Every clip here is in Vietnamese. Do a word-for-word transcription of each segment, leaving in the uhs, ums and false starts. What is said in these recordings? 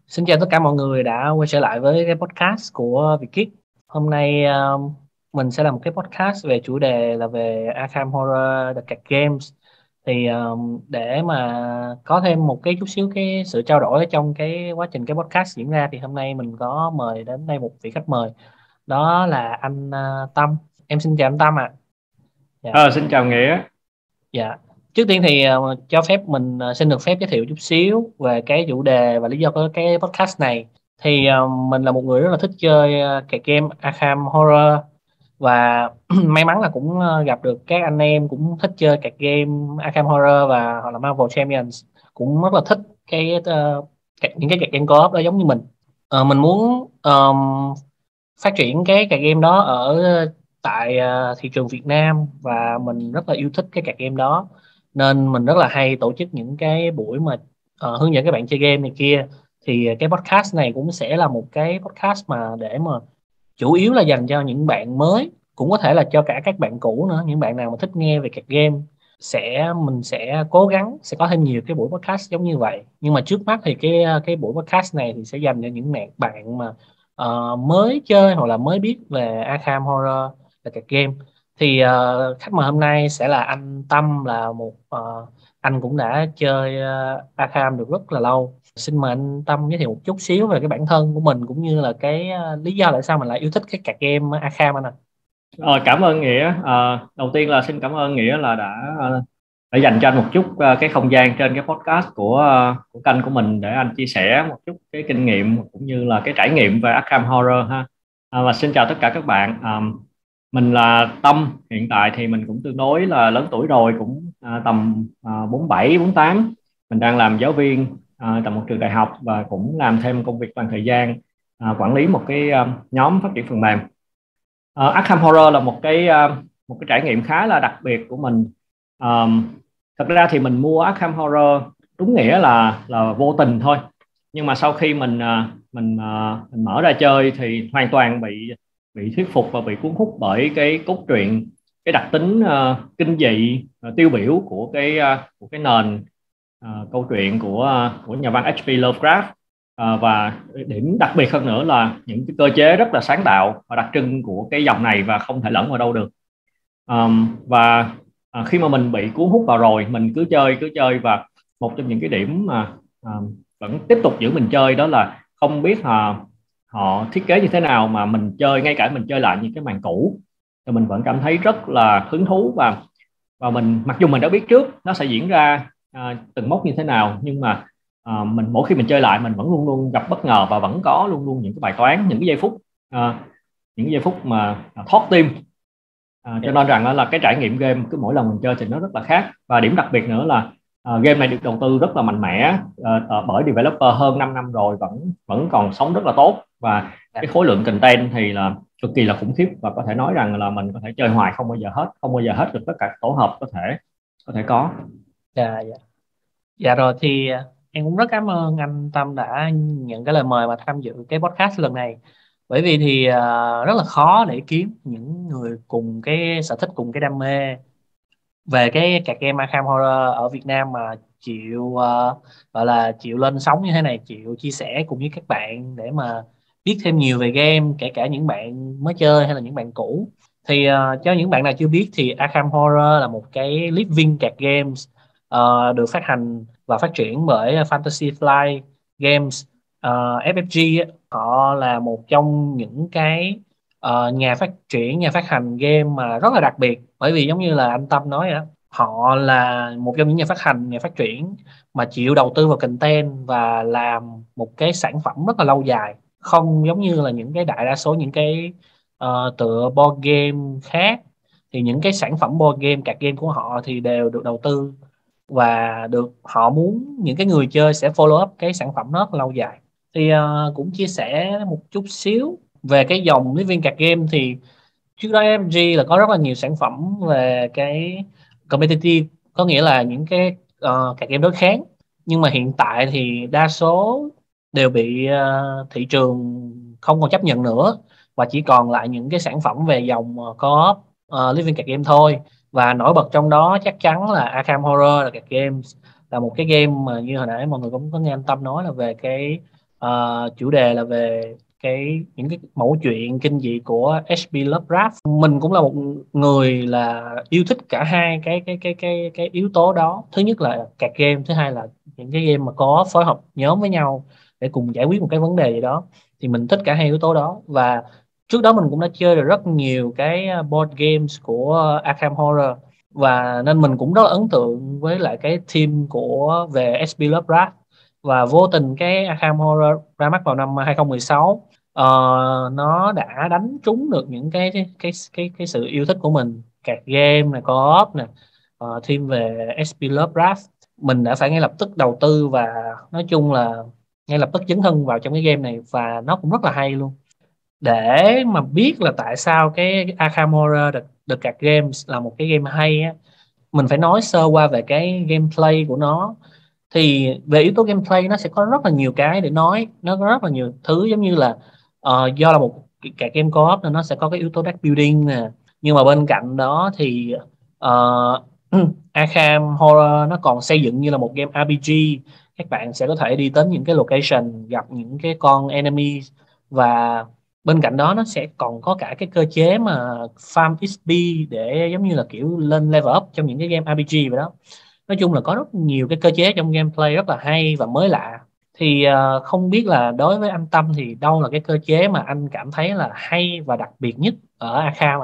Xin chào tất cả mọi người đã quay trở lại với cái podcast của Vietkick. Hôm nay um, mình sẽ làm một cái podcast về chủ đề là về Arkham Horror The Card Games. Thì um, để mà có thêm một cái chút xíu cái sự trao đổi trong cái quá trình cái podcast diễn ra thì hôm nay mình có mời đến đây một vị khách mời. Đó là anh uh, Tâm. Em xin chào anh Tâm ạ. Dạ. Ờ, xin chào Nghĩa. Dạ. Trước tiên thì uh, cho phép mình uh, xin được phép giới thiệu chút xíu về cái chủ đề và lý do của cái podcast này. Thì uh, mình là một người rất là thích chơi uh, cái game Arkham Horror và may mắn là cũng uh, gặp được các anh em cũng thích chơi các game Arkham Horror và hoặc là Marvel Champions, cũng rất là thích cái uh, các, những cái các game co-op đó giống như mình. Ờ, mình muốn um, phát triển cái card game đó ở tại ờ, thị trường Việt Nam, và mình rất là yêu thích cái card game đó nên mình rất là hay tổ chức những cái buổi mà ờ, hướng dẫn các bạn chơi game này kia. Thì cái podcast này cũng sẽ là một cái podcast mà để mà chủ yếu là dành cho những bạn mới, cũng có thể là cho cả các bạn cũ nữa, những bạn nào mà thích nghe về card game. Sẽ mình sẽ cố gắng sẽ có thêm nhiều cái buổi podcast giống như vậy, nhưng mà trước mắt thì cái cái buổi podcast này thì sẽ dành cho những bạn bạn mà ờ, mới chơi hoặc là mới biết về Arkham Horror là card game. Thì ờ, khách mời hôm nay sẽ là anh Tâm, là một ờ, anh cũng đã chơi ờ, Arkham được rất là lâu. Xin mời anh Tâm giới thiệu một chút xíu về cái bản thân của mình cũng như là cái ờ, lý do tại sao mình lại yêu thích cái card game Arkham anh ạ. Ờ, Cảm ơn Nghĩa. Ờ, Đầu tiên là xin cảm ơn Nghĩa là đã ờ, đã dành cho anh một chút ờ, cái không gian trên cái podcast của ờ, của kênh của mình để anh chia sẻ một chút cái kinh nghiệm cũng như là cái trải nghiệm về Arkham Horror ha. Ờ, và xin chào tất cả các bạn. Ờ, mình là Tâm, hiện tại thì mình cũng tương đối là lớn tuổi rồi, cũng ờ, tầm uh, bốn bảy, bốn tám. Mình đang làm giáo viên ờ, tại một trường đại học và cũng làm thêm công việc toàn thời gian, ờ, quản lý một cái ờ, nhóm phát triển phần mềm. Uh, Arkham Horror là một cái uh, một cái trải nghiệm khá là đặc biệt của mình. Um, Thật ra thì mình mua Arkham Horror đúng nghĩa là là vô tình thôi, nhưng mà sau khi mình uh, mình uh, mình mở ra chơi thì hoàn toàn bị bị thuyết phục và bị cuốn hút bởi cái cốt truyện, cái đặc tính uh, kinh dị uh, tiêu biểu của cái uh, của cái nền uh, câu chuyện của uh, của nhà văn hát pê Lovecraft. À, và điểm đặc biệt hơn nữa là những cái cơ chế rất là sáng tạo và đặc trưng của cái dòng này và không thể lẫn vào đâu được. Um, và à, khi mà mình bị cuốn hút vào rồi, mình cứ chơi cứ chơi và một trong những cái điểm mà à, vẫn tiếp tục giữ mình chơi đó là không biết họ họ thiết kế như thế nào mà mình chơi, ngay cả mình chơi lại những cái màn cũ thì mình vẫn cảm thấy rất là hứng thú. và và mình mặc dù mình đã biết trước nó sẽ diễn ra à, từng mốc như thế nào, nhưng mà à, mình mỗi khi mình chơi lại mình vẫn luôn luôn gặp bất ngờ và vẫn có luôn luôn những cái bài toán, những cái giây phút à, những cái giây phút mà thót tim. À, cho nên rằng là cái trải nghiệm game cứ mỗi lần mình chơi thì nó rất là khác. Và điểm đặc biệt nữa là à, game này được đầu tư rất là mạnh mẽ à, bởi developer hơn năm năm rồi, vẫn vẫn còn sống rất là tốt, và cái khối lượng content thì là cực kỳ là khủng khiếp, và có thể nói rằng là mình có thể chơi hoài không bao giờ hết, không bao giờ hết được tất cả tổ hợp có thể có thể có. Dạ, dạ. Dạ rồi thì à, em cũng rất cảm ơn anh Tâm đã nhận cái lời mời mà tham dự cái podcast lần này. Bởi vì thì à, rất là khó để kiếm những người cùng cái sở thích, cùng cái đam mê về cái card game Arkham Horror ở Việt Nam mà chịu à, gọi là chịu lên sóng như thế này, chịu chia sẻ cùng với các bạn để mà biết thêm nhiều về game, kể cả những bạn mới chơi hay là những bạn cũ. Thì à, cho những bạn nào chưa biết thì Arkham Horror là một cái living card games ờ, được phát hành và phát triển bởi Fantasy Flight Games. Ờ, ép ép giê á, họ là một trong những cái ờ, nhà phát triển, nhà phát hành game mà rất là đặc biệt, bởi vì giống như là anh Tâm nói đó, họ là một trong những nhà phát hành, nhà phát triển mà chịu đầu tư vào content và làm một cái sản phẩm rất là lâu dài, không giống như là những cái đại đa số những cái ờ, tựa board game khác. Thì những cái sản phẩm board game, card game của họ thì đều được đầu tư và được họ muốn những cái người chơi sẽ follow up cái sản phẩm đó rất là lâu dài. Thì ờ, cũng chia sẻ một chút xíu về cái dòng Living Card Game. Thì trước đó ép giê là có rất là nhiều sản phẩm về cái competitive, có nghĩa là những cái uh, card game đối kháng, nhưng mà hiện tại thì đa số đều bị ờ, thị trường không còn chấp nhận nữa, và chỉ còn lại những cái sản phẩm về dòng uh, co-op uh, Living Card Game thôi. Và nổi bật trong đó chắc chắn là Arkham Horror là card games, là một cái game mà như hồi nãy mọi người cũng có nghe anh Tâm nói là về cái Ờ, chủ đề là về cái những cái mẫu chuyện kinh dị của hát pê Lovecraft. Mình cũng là một người là yêu thích cả hai cái cái cái cái cái yếu tố đó. Thứ nhất là card game, thứ hai là những cái game mà có phối hợp nhóm với nhau để cùng giải quyết một cái vấn đề gì đó. Thì mình thích cả hai yếu tố đó. Và trước đó mình cũng đã chơi được rất nhiều cái board games của Arkham Horror, và nên mình cũng rất là ấn tượng với lại cái team của về hát pê Lovecraft. Và vô tình cái Arkham Horror ra mắt vào năm hai không một sáu, ờ, nó đã đánh trúng được những cái cái cái cái, cái sự yêu thích của mình. Card game này, co-op nè, uh, team về hát pê Lovecraft, mình đã phải ngay lập tức đầu tư và nói chung là ngay lập tức dấn thân vào trong cái game này, và nó cũng rất là hay luôn. Để mà biết là tại sao cái Arkham Horror The, The Card Games là một cái game hay á, mình phải nói sơ qua về cái gameplay của nó. Thì về yếu tố gameplay nó sẽ có rất là nhiều cái để nói, nó có rất là nhiều thứ, giống như là ờ, do là một cái game co-op nên nó sẽ có cái yếu tố deck building nè, nhưng mà bên cạnh đó thì ờ, Arkham Horror nó còn xây dựng như là một game rờ pê giê. Các bạn sẽ có thể đi đến những cái location, gặp những cái con enemy, và bên cạnh đó nó sẽ còn có cả cái cơ chế mà farm ích pê để giống như là kiểu lên level up trong những cái game rờ pê giê vậy đó. Nói chung là có rất nhiều cái cơ chế trong gameplay rất là hay và mới lạ. Thì ờ, không biết là đối với anh Tâm thì đâu là cái cơ chế mà anh cảm thấy là hay và đặc biệt nhất ở Arkham à?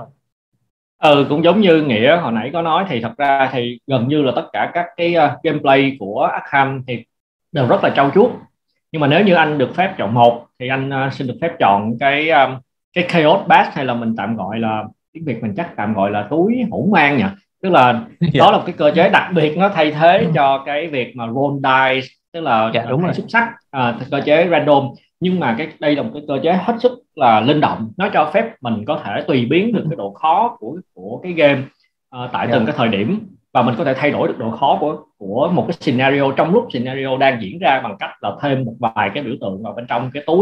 Ừ, cũng giống như Nghĩa hồi nãy có nói, thì thật ra thì gần như là tất cả các cái uh, gameplay của Arkham thì đều rất là trau chuốt. Nhưng mà nếu như anh được phép chọn một thì anh uh, xin được phép chọn cái um, cái Chaos Pass, hay là mình tạm gọi là, tiếng Việt mình chắc tạm gọi là túi hỗn mang nhỉ. Tức là Dạ. đó là một cái cơ chế đặc biệt, nó thay thế cho cái việc mà roll dice, tức là Dạ đúng thảy rồi. xúc xắc, à, cơ chế random. Nhưng mà cái đây là một cái cơ chế hết sức là linh động, nó cho phép mình có thể tùy biến được cái độ khó của của cái game uh, tại từng Dạ. cái thời điểm, và mình có thể thay đổi được độ khó của của một cái scenario trong lúc scenario đang diễn ra bằng cách là thêm một vài cái biểu tượng vào bên trong cái túi.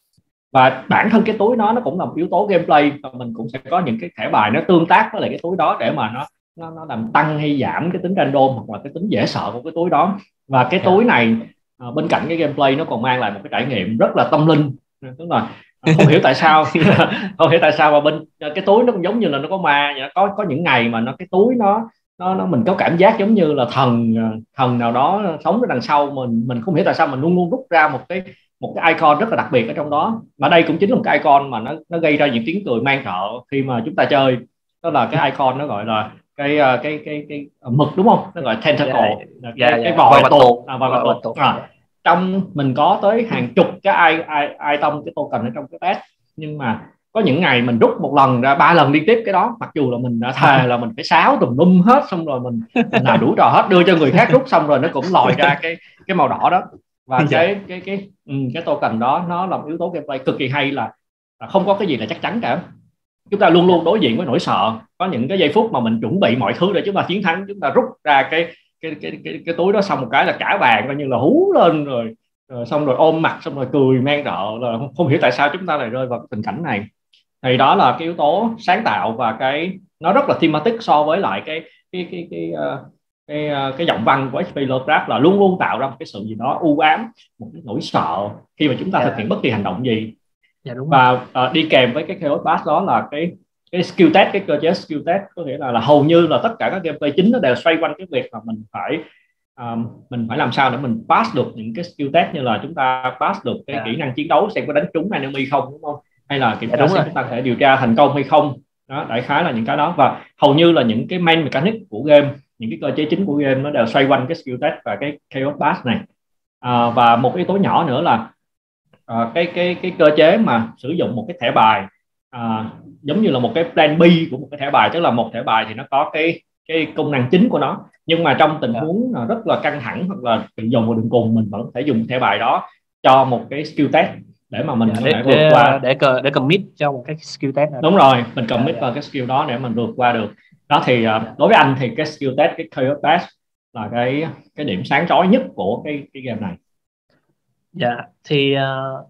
Và bản thân cái túi đó nó cũng là một yếu tố gameplay, và mình cũng sẽ có những cái thẻ bài nó tương tác với lại cái túi đó để mà nó nó nó làm tăng hay giảm cái tính random hoặc là cái tính dễ sợ của cái túi đó. Và cái Dạ. túi này à, bên cạnh cái gameplay nó còn mang lại một cái trải nghiệm rất là tâm linh. Tức là à, không hiểu tại sao không hiểu tại sao mà bên cái túi nó cũng giống như là nó có ma. có có những ngày mà nó cái túi nó nó, nó mình có cảm giác giống như là thần thần nào đó sống ở đằng sau mình mình không hiểu tại sao mình luôn luôn rút ra một cái một cái icon rất là đặc biệt ở trong đó. Mà đây cũng chính là một cái icon mà nó nó gây ra những tiếng cười man rợ khi mà chúng ta chơi. Đó là cái icon nó gọi là cái cái cái cái, cái mực, đúng không? Nó gọi là tentacle, Dạ. cái, Dạ. cái Dạ. vòi Voi tuột, tuột. à, vòi Voi tuột. tuột. À, Dạ. trong mình có tới hàng chục cái i, i, item, cái token ở trong cái pet, nhưng mà có những ngày mình rút một lần ra ba lần liên tiếp cái đó, mặc dù là mình đã thề là mình phải sáo tùm lum hết, xong rồi mình mình làm đủ trò hết, đưa cho người khác rút xong rồi nó cũng lòi ra cái cái màu đỏ đó. Và Dạ. cái cái cái ừ, cái token đó nó là một yếu tố gameplay cực kỳ hay, là, là không có cái gì là chắc chắn cả. Chúng ta luôn luôn đối diện với nỗi sợ. Có những cái giây phút mà mình chuẩn bị mọi thứ để chúng ta chiến thắng, chúng ta rút ra cái cái cái cái, cái túi đó xong một cái là cả bàn coi như là hú lên rồi, rồi xong rồi ôm mặt, xong rồi cười man rợ, là không, không hiểu tại sao chúng ta lại rơi vào cái tình cảnh này. Thì đó là cái yếu tố sáng tạo, và cái nó rất là thematic so với lại cái cái cái cái uh, cái, uh, cái giọng văn của hát pê Lovecraft, là luôn luôn tạo ra một cái sự gì đó u ám, một cái nỗi sợ khi mà chúng ta Dạ. thực hiện bất kỳ hành động gì. Dạ đúng rồi. Và uh, đi kèm với cái Chaos Pass đó là cái cái skill test, cái cơ chế skill test, có nghĩa là là hầu như là tất cả các gameplay chính nó đều xoay quanh cái việc mà mình phải um, mình phải làm sao để mình pass được những cái skill test, như là chúng ta pass được cái Dạ. kỹ năng chiến đấu xem có đánh trúng enemy không, đúng không, hay là kiểm Dạ, tra đúng xem rồi. chúng ta có thể điều tra thành công hay không. Đó, đại khái là những cái đó. Và hầu như là những cái main mechanic của game, những cái cơ chế chính của game nó đều xoay quanh cái skill test và cái Chaos Pass này. À, và một yếu tố nhỏ nữa là à, cái cái cái cơ chế mà sử dụng một cái thẻ bài à, giống như là một cái plan B của một cái thẻ bài. Tức là một thẻ bài thì nó có cái cái công năng chính của nó, nhưng mà trong tình huống rất là căng thẳng hoặc là bị dồn vào đường cùng, mình vẫn có thể dùng thẻ bài đó cho một cái skill test để mà mình Dạ, có để thể vượt để qua. để để, để commit cho một cái skill test nào Đúng đó. rồi, mình commit Dạ. vào cái skill đó để mình vượt qua được. Đó thì uh, đối với anh thì cái skill test, cái Chaos Pass là cái cái điểm sáng chói nhất của cái cái game này. Dạ thì uh,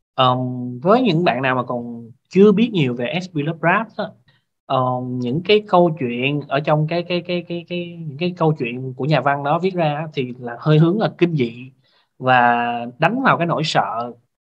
um, với những bạn nào mà còn chưa biết nhiều về hát pê Lovecraft á, um, những cái câu chuyện ở trong cái cái cái cái cái những cái câu chuyện của nhà văn đó viết ra á, thì là hơi hướng là kinh dị và đánh vào cái nỗi sợ.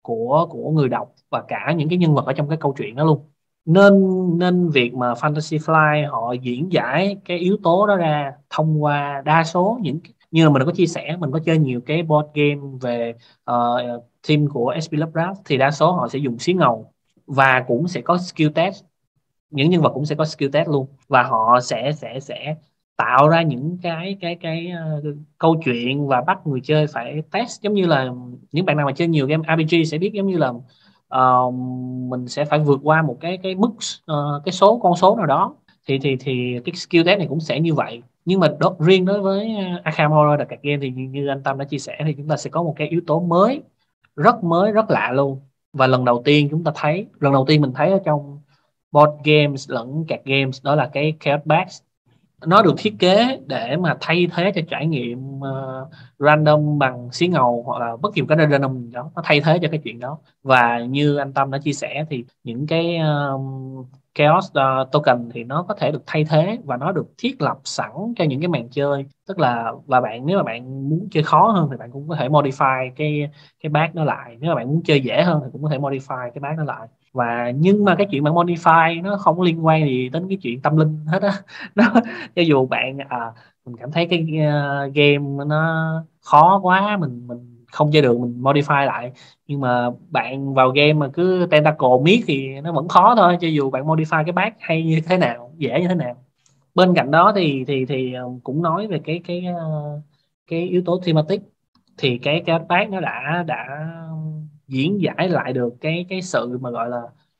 của của người đọc và cả những cái nhân vật ở trong cái câu chuyện đó luôn. Nên nên việc mà Fantasy Flight họ diễn giải cái yếu tố đó ra thông qua đa số những, như là mình có chia sẻ, mình có chơi nhiều cái board game về uh, team của ét pê Lovecraft, thì đa số họ sẽ dùng xí ngầu và cũng sẽ có skill test, những nhân vật cũng sẽ có skill test luôn, và họ sẽ sẽ sẽ tạo ra những cái cái cái uh, câu chuyện và bắt người chơi phải test, giống như là những bạn nào mà chơi nhiều game rờ pê giê sẽ biết, giống như là uh, mình sẽ phải vượt qua một cái cái mức uh, cái số con số nào đó, thì thì thì cái skill test này cũng sẽ như vậy. Nhưng mà đó, riêng đối với uh, Arkham Horror The Card Game thì như, như anh Tâm đã chia sẻ, thì chúng ta sẽ có một cái yếu tố mới, rất mới, rất lạ luôn. Và lần đầu tiên chúng ta thấy, lần đầu tiên mình thấy ở trong board games lẫn card games, đó là cái Chaos Bags. Nó được thiết kế để mà thay thế cho trải nghiệm uh, random bằng xí ngầu hoặc là bất kỳ một cái random gì đó, nó thay thế cho cái chuyện đó. Và như anh Tâm đã chia sẻ thì những cái um, chaos uh, token thì nó có thể được thay thế và nó được thiết lập sẵn cho những cái màn chơi, tức là, và bạn nếu mà bạn muốn chơi khó hơn thì bạn cũng có thể modify cái cái bag nó lại, nếu mà bạn muốn chơi dễ hơn thì cũng có thể modify cái bag nó lại. Và nhưng mà cái chuyện bạn modify nó không có liên quan gì đến cái chuyện tâm linh hết á. Nó, cho dù bạn à, mình cảm thấy cái uh, game nó khó quá, mình mình không chơi được, mình modify lại, nhưng mà bạn vào game mà cứ tentacle miết thì nó vẫn khó thôi, cho dù bạn modify cái bát hay như thế nào, dễ như thế nào. Bên cạnh đó thì thì thì ờ, cũng nói về cái cái uh, cái yếu tố thematic, thì cái cái bát nó đã đã diễn giải lại được cái cái sự mà gọi là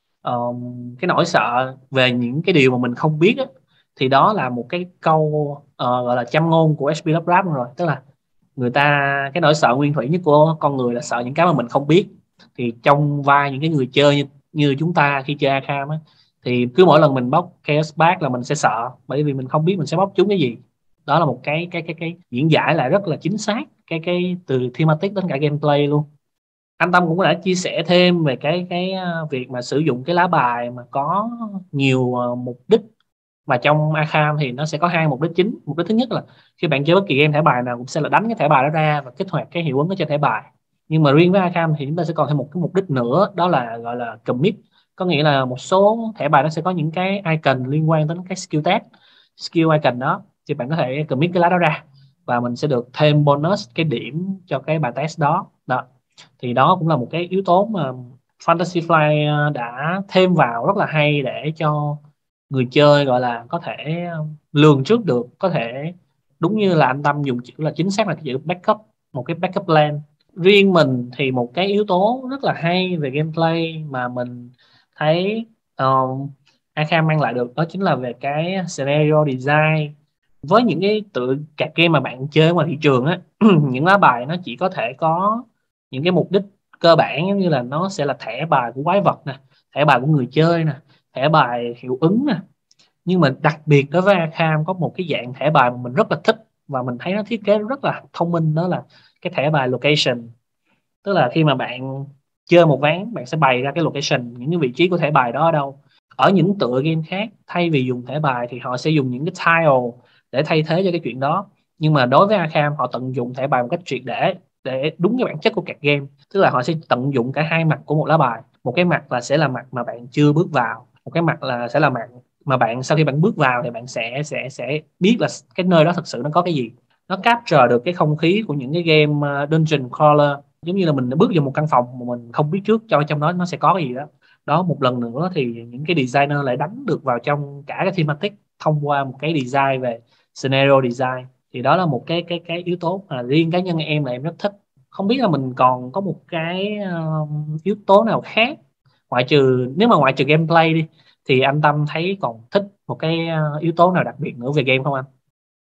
um, cái nỗi sợ về những cái điều mà mình không biết á. Thì đó là một cái câu uh, gọi là châm ngôn của hát pê Lovecraft rồi, tức là người ta, cái nỗi sợ nguyên thủy nhất của con người là sợ những cái mà mình không biết. Thì trong vai những cái người chơi như, như chúng ta khi chơi Arkham á, thì cứ mỗi lần mình bóc Chaos Bag là mình sẽ sợ, bởi vì mình không biết mình sẽ bóc trúng cái gì. Đó là một cái cái cái cái diễn giải lại rất là chính xác cái cái từ thematic đến cả gameplay luôn. Anh Tâm cũng đã chia sẻ thêm về cái cái ờ, việc mà sử dụng cái lá bài mà có nhiều ờ, mục đích. Và trong Arkham thì nó sẽ có hai mục đích chính. Mục đích thứ nhất là khi bạn chơi bất kỳ game thẻ bài nào cũng sẽ là đánh cái thẻ bài đó ra và kích hoạt cái hiệu ứng ở trên thẻ bài. Nhưng mà riêng với Arkham thì chúng ta sẽ còn thêm một cái mục đích nữa, đó là gọi là commit. Có nghĩa là một số thẻ bài nó sẽ có những cái icon liên quan đến cái skill test, skill icon đó, thì bạn có thể commit cái lá đó ra và mình sẽ được thêm bonus cái điểm cho cái bài test đó. Đó thì đó cũng là một cái yếu tố mà Fantasy Flight ờ, đã thêm vào rất là hay, để cho người chơi gọi là có thể lường trước được, có thể đúng như là anh Tâm dùng chữ là chính xác là cái chữ backup, một cái backup plan. Riêng mình thì một cái yếu tố rất là hay về gameplay mà mình thấy uh, Arkham mang lại được, đó chính là về cái scenario design. Với những cái tựa card game mà bạn chơi ngoài thị trường á, những lá bài nó chỉ có thể có những cái mục đích cơ bản, giống như là nó sẽ là thẻ bài của quái vật nè, thẻ bài của người chơi nè, thẻ bài hiệu ứng nè. Nhưng mà đặc biệt đối với Arkham có một cái dạng thẻ bài mà mình rất là thích và mình thấy nó thiết kế rất là thông minh, đó là cái thẻ bài location. Tức là khi mà bạn chơi một ván, bạn sẽ bày ra cái location, những cái vị trí của thẻ bài đó ở đâu. Ở những tựa game khác, thay vì dùng thẻ bài thì họ sẽ dùng những cái tile để thay thế cho cái chuyện đó. Nhưng mà đối với Arkham, họ tận dụng thẻ bài một cách triệt để, để đúng cái bản chất của các game. Tức là họ sẽ tận dụng cả hai mặt của một lá bài. Một cái mặt là sẽ là mặt mà bạn chưa bước vào, một cái mặt là sẽ là mặt mà bạn sau khi bạn bước vào thì bạn sẽ sẽ sẽ biết là cái nơi đó thực sự nó có cái gì. Nó capture được cái không khí của những cái game uh, dungeon crawler, giống như là mình bước vào một căn phòng mà mình không biết trước cho trong đó nó sẽ có cái gì đó. Đó, một lần nữa thì những cái designer lại đánh được vào trong cả cái thematic thông qua một cái design về scenario design. Thì đó là một cái cái cái yếu tố mà riêng cá nhân em là em rất thích. Không biết là mình còn có một cái uh, yếu tố nào khác, ngoại trừ, nếu mà ngoại trừ gameplay đi, thì anh Tâm thấy còn thích một cái uh, yếu tố nào đặc biệt nữa về game không anh?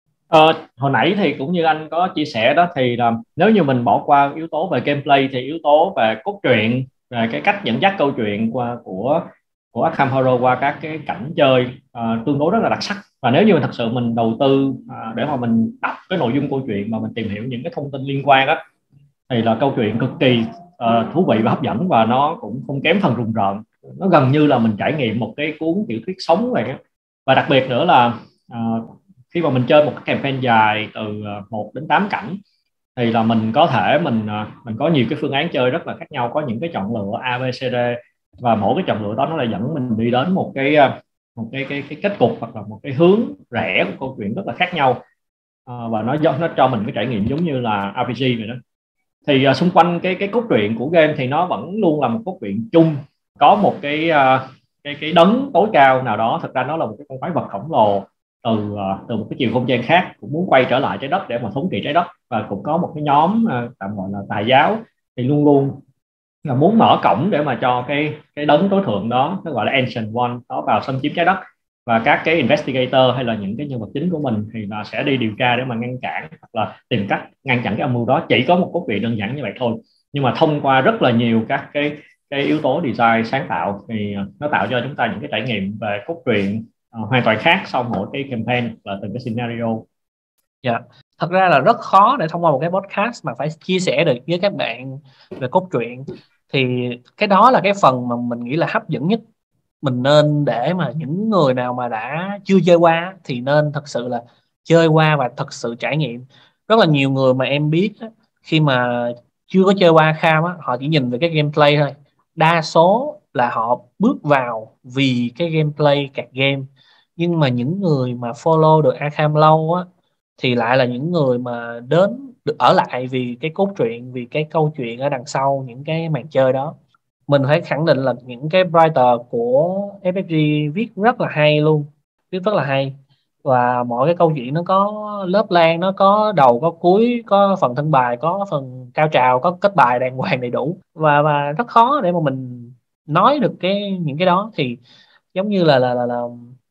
Ờ, hồi nãy thì cũng như anh có chia sẻ đó, thì là nếu như mình bỏ qua yếu tố về gameplay thì yếu tố về cốt truyện, về cái cách dẫn dắt câu chuyện qua của của Arkham Horror qua các cái cảnh chơi à, tương đối rất là đặc sắc. Và nếu như thật sự mình đầu tư à, để mà mình đọc cái nội dung câu chuyện mà mình tìm hiểu những cái thông tin liên quan á, thì là câu chuyện cực kỳ uh, thú vị và hấp dẫn, và nó cũng không kém phần rùng rợn. Nó gần như là mình trải nghiệm một cái cuốn tiểu thuyết sống vậy đó. Và đặc biệt nữa là uh, khi mà mình chơi một cái campaign dài từ một đến tám cảnh, thì là mình có thể mình à, mình có nhiều cái phương án chơi rất là khác nhau, có những cái chọn lựa A B C D, và mỗi cái chọn lựa đó nó lại dẫn mình đi đến một cái à, một cái cái cái kết cục hoặc là một cái hướng rẽ của câu chuyện rất là khác nhau. À, và nó do nó cho mình cái trải nghiệm giống như là rờ pê giê vậy đó. Thì uh, xung quanh cái cái cốt truyện của game thì nó vẫn luôn là một cốt truyện chung, có một cái uh, cái cái đấng tối cao nào đó. Thực ra nó là một cái con quái vật khổng lồ từ uh, từ một cái chiều không gian khác, cũng muốn quay trở lại trái đất để mà thống trị trái đất, và cũng có một cái nhóm uh, tạm gọi là tà giáo, thì luôn luôn là muốn mở cổng để mà cho cái cái đấng tối thượng đó, nó gọi là Ancient One, đó vào xâm chiếm trái đất. Và các cái investigator hay là những cái nhân vật chính của mình thì là sẽ đi điều tra để mà ngăn cản hoặc là tìm cách ngăn chặn cái âm mưu đó. Chỉ có một cốt truyện đơn giản như vậy thôi, nhưng mà thông qua rất là nhiều các cái cái yếu tố design sáng tạo thì nó tạo cho chúng ta những cái trải nghiệm về cốt truyện uh, hoàn toàn khác sau mỗi cái campaign và từng cái scenario. Dạ, thật ra là rất khó để thông qua một cái podcast mà phải chia sẻ được với các bạn về cốt truyện. Thì cái đó là cái phần mà mình nghĩ là hấp dẫn nhất. Mình nên để mà những người nào mà đã chưa chơi qua thì nên thật sự là chơi qua và thật sự trải nghiệm. Rất là nhiều người mà em biết á, khi mà chưa có chơi qua Arkham á, họ chỉ nhìn về cái gameplay thôi. Đa số là họ bước vào vì cái gameplay card game. Nhưng mà những người mà follow được Arkham lâu á thì lại là những người mà đến được ở lại vì cái cốt truyện, vì cái câu chuyện ở đằng sau những cái màn chơi đó. Mình phải khẳng định là những cái writer của ép ép giê viết rất là hay luôn, viết rất là hay, và mọi cái câu chuyện nó có lớp lan, nó có đầu có cuối, có phần thân bài, có phần cao trào, có kết bài đàng hoàng đầy đủ, và và rất khó để mà mình nói được cái những cái đó. Thì giống như là là là, là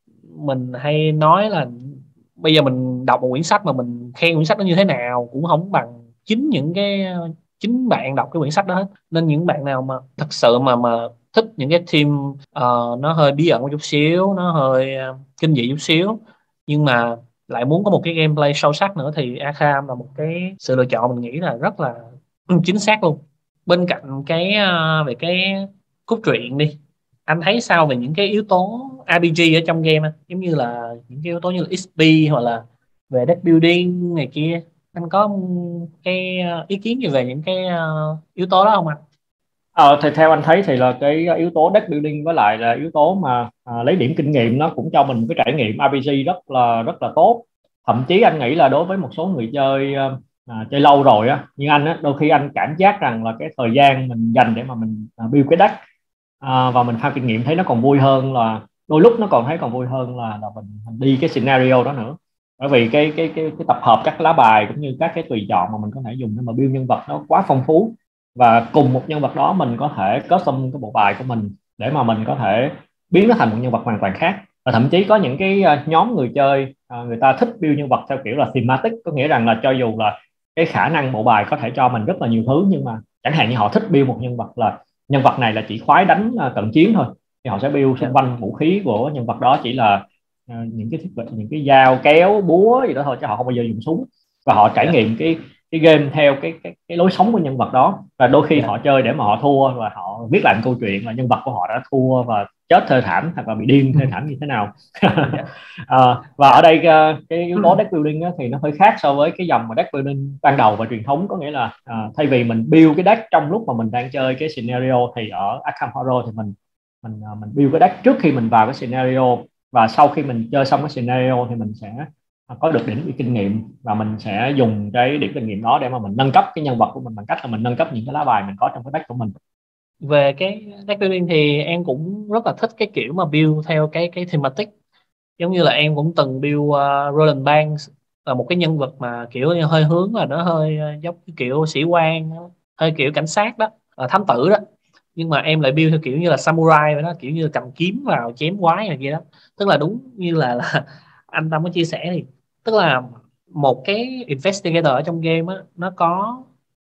mình hay nói là bây giờ mình đọc một quyển sách mà mình khen quyển sách nó như thế nào cũng không bằng chính những cái chính bạn đọc cái quyển sách đó hết. Nên những bạn nào mà thật sự mà mà thích những cái team ờ, nó hơi bí ẩn một chút xíu, nó hơi ờ, kinh dị chút xíu, nhưng mà lại muốn có một cái gameplay sâu sắc nữa, thì Arkham là một cái sự lựa chọn mình nghĩ là rất là chính xác luôn. Bên cạnh cái ờ, về cái cốt truyện đi, anh thấy sao về những cái yếu tố rờ pê giê ở trong game anh? Giống như là những cái yếu tố như là ích pê hoặc là về deck building này kia, anh có cái ờ, ý kiến gì về những cái ờ, yếu tố đó không anh? Ờ, thì theo anh thấy thì là cái yếu tố deck building với lại là yếu tố mà à, lấy điểm kinh nghiệm nó cũng cho mình một cái trải nghiệm rờ pê giê rất là rất là tốt. Thậm chí anh nghĩ là đối với một số người chơi ờ, à, chơi lâu rồi á như anh á, đôi khi anh cảm giác rằng là cái thời gian mình dành để mà mình à, build cái deck à, và mình farm kinh nghiệm thấy nó còn vui hơn, là đôi lúc nó còn thấy còn vui hơn là là mình, mình đi cái scenario đó nữa. Bởi vì cái cái cái cái tập hợp các lá bài cũng như các cái tùy chọn mà mình có thể dùng để mà build nhân vật nó quá phong phú, và cùng một nhân vật đó mình có thể custom cái bộ bài của mình để mà mình có thể biến nó thành một nhân vật hoàn toàn khác. Và thậm chí có những cái uh, nhóm người chơi uh, người ta thích build nhân vật theo kiểu là thematic, có nghĩa rằng là cho dù là cái khả năng bộ bài có thể cho mình rất là nhiều thứ, nhưng mà chẳng hạn như họ thích build một nhân vật là nhân vật này là chỉ khoái đánh uh, cận chiến thôi, thì họ sẽ build Dạ. xung quanh vũ khí của nhân vật đó chỉ là uh, những cái thiết bị, những cái dao kéo búa gì đó thôi, chứ họ không bao giờ dùng súng. Và họ trải Dạ. nghiệm cái cái game theo cái cái cái lối sống của nhân vật đó, và đôi khi Dạ. họ chơi để mà họ thua, và họ viết lại câu chuyện là nhân vật của họ đã thua và chết thê thảm hoặc là bị điên thê thảm như thế nào. Dạ. à, và ở Dạ. đây uh, cái yếu tố deck building á, thì nó hơi khác so với cái dòng mà deck building ban đầu và truyền thống. Có nghĩa là uh, thay vì mình build cái deck trong lúc mà mình đang chơi cái scenario, thì ở Arkham Horror thì mình mình uh, mình build cái deck trước khi mình vào cái scenario, và sau khi mình chơi xong cái scenario thì mình sẽ có được điểm kinh nghiệm, và mình sẽ dùng cái điểm kinh nghiệm đó để mà mình nâng cấp cái nhân vật của mình bằng cách là mình nâng cấp những cái lá bài mình có trong cái deck của mình. Về cái deck building thì em cũng rất là thích cái kiểu mà build theo cái cái thematic. Giống như là em cũng từng build uh, Roland Banks, là một cái nhân vật mà kiểu như hơi hướng là nó hơi uh, giống cái kiểu sĩ quan, hơi kiểu cảnh sát đó, uh, thám tử đó. Nhưng mà em lại build theo kiểu như là samurai vậy đó, kiểu như là cầm kiếm vào chém quái này kia đó. Tức là đúng như là, là anh Tâm có chia sẻ, thì tức là một cái investigator ở trong game á, nó có